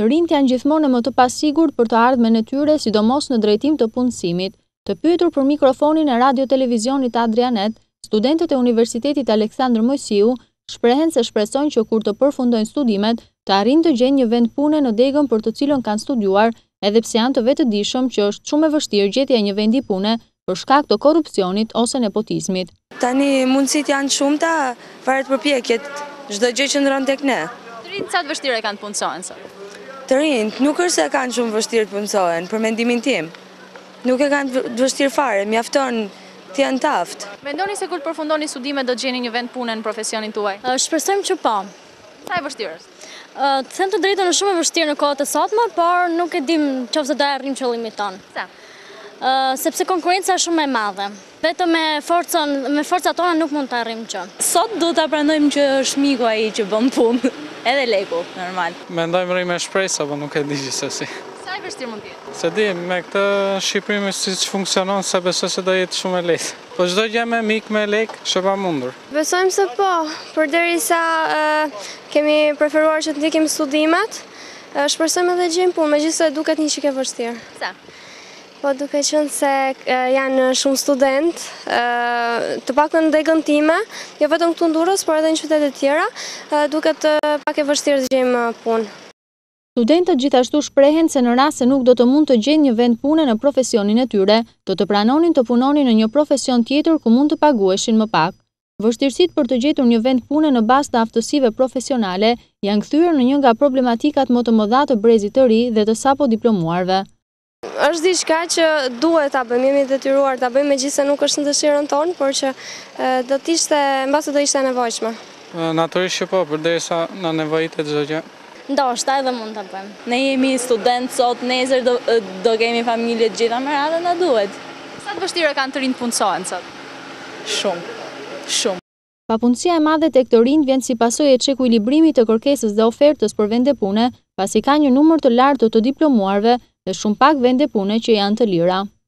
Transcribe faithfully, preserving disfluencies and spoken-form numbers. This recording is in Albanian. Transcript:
Të rinjt janë gjithmonë më të pasigurt për të ardhmen e tyre, sidomos në drejtim të punësimit. Të pyetur për mikrofonin e radio-televizionit Adrianet, studentët e Universitetit Aleksandër Mojsiu shprehen se shpresojnë që kur të përfundojnë studimet, të arrijnë të gjejnë një vend pune në degën për të cilën kanë studiuar, edhe pse janë të vetëdijshëm që është shumë e vështirë gjetja e një vendi pune për shkak të korrupsionit ose nepotizmit. Tani mundësit janë shumëta, varet përpjekjet, çdo gjë që ndron tek ne. Të rinjt sa të vështirë e kanë të punësohen sot? Të rinjt nuk është se kanë shumë vështirë të punësohen, për mendimin tim. Nuk e kanë të vështirë fare, mjafton të janë taft. Mendoni se kur të përfundoni studimet do të gjeni një vend pune në profesionin tuaj? Shpresojmë që po. Sa e vështirë është? Të them të drejtën është shumë e vështirë në kohët e sotme, por nuk e dim nëse do arrijmë qëllimin ton. Sa? Sepse konkurenca është shumë e madhe. Vetëm me forcën, me forcat tona nuk mund të arrijmë gjë. Sot do ta pranojmë që është miku ai që bën punë. Edhe leku, normal. Mendojmë rri me shpresë, apo nuk e di gjithsesi. Sa e vështirë mund të jetë? Se di, me këtë Shqipëri si që funksionon, se besoj se do jetë shumë e lehtë. Po çdo gjë me mik me lek, është pa mundur. Besojmë se po, përderisa uh, kemi preferuar që të ndjekim studimet, uh, shpresojmë edhe gjejmë punë, megjithëse duket një çike vështirë. Sa? Po duke qenë se uh, janë shumë student, uh, të paktën në degën time, jo vetëm këtu në Durrës, por edhe në qytete të tjera, uh, duket uh, pak e vështirë të gjejmë uh, punë. Studentët gjithashtu shprehen se në rast se nuk do të mund të gjejnë një vend pune në profesionin e tyre, do të pranonin të punonin në një profesion tjetër ku mund të paguheshin më pak. Vështirësitë për të gjetur një vend pune në bazë të aftësive profesionale janë kthyer në një nga problematikat më të mëdha të brezit të ri dhe të sapo diplomuarve. Është diçka që duhet ta bëjmë, jemi detyruar ta bëjmë, megjithëse nuk është në dëshirën tonë, por që do të ishte, mbase do ishte e nevojshme. Natyrisht që po, përderisa na nevojitet çdo gjë. Ndoshta edhe mund ta bëjmë. Ne jemi student sot, nesër do, do kemi familje të gjitha me radhë, na duhet. Sa të vështirë kanë të rinjt punësohen sot? Shumë, shumë. Papunësia e madhe tek të rinjt vjen si pasojë e çekuilibrimit të kërkesës dhe ofertës për vende pune, pasi ka një numër të lartë të të diplomuarve dhe shumë pak vende pune që janë të lira.